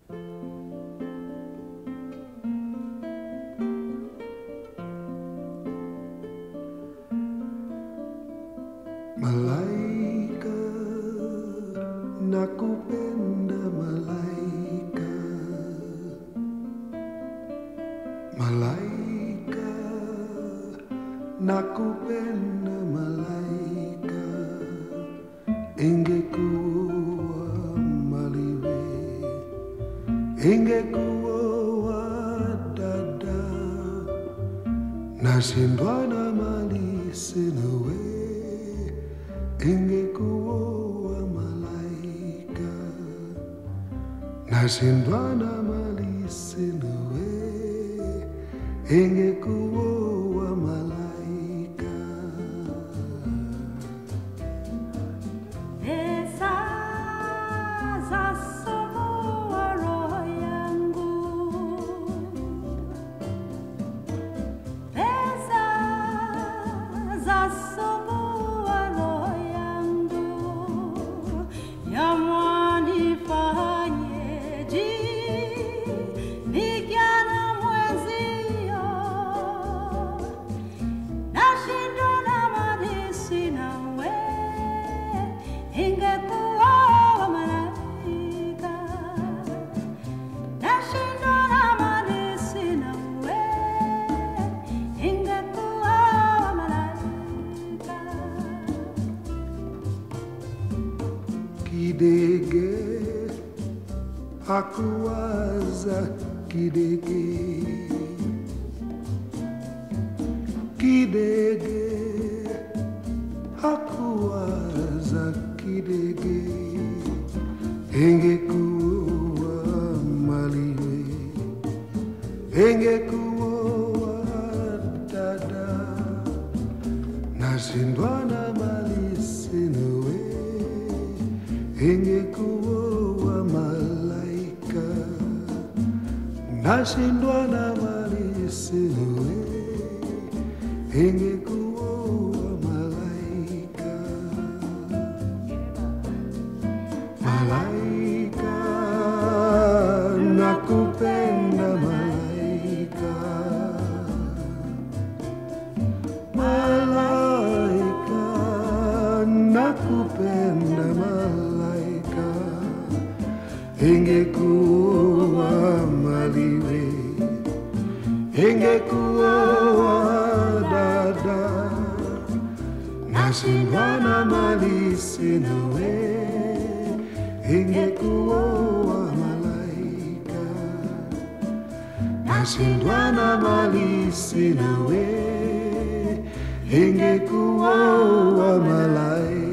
Malaika, nakupenda malaika. Malaika, nakupenda malaika. Ingekuwa maliwe, ingekuwa dada, nashindwa na mali sina we. Ingekuwa malaika, nashindwa na mali sina we. Ingekuwa malaika. Pesa zasomoa roho yangu, pesa zasomoa roho yangu, yamwanifanyeje nigana mwenzio, nashindwa na mali sina we. Ingekuwa malaika, nashindwa na mali sina we. Ingekuwa malaika. Kidege, hakuwaza kidege. Kidege, hakuwaza kidege. Ingekuwa maliwe, ingekuwa dada, nashindwa na mali sina we. Ingekuwa malaika, nashindwa na mali sina we. Ingekuwa malaika. Malaika, nakupenda malaika. Malaika, nakupenda malaika. Ingekuwa maliwe, ingekuwa dada, nashindwa na mali sina we. Ingekuwa malaika, nashindwa na mali sina we. Ingekuwa malaika.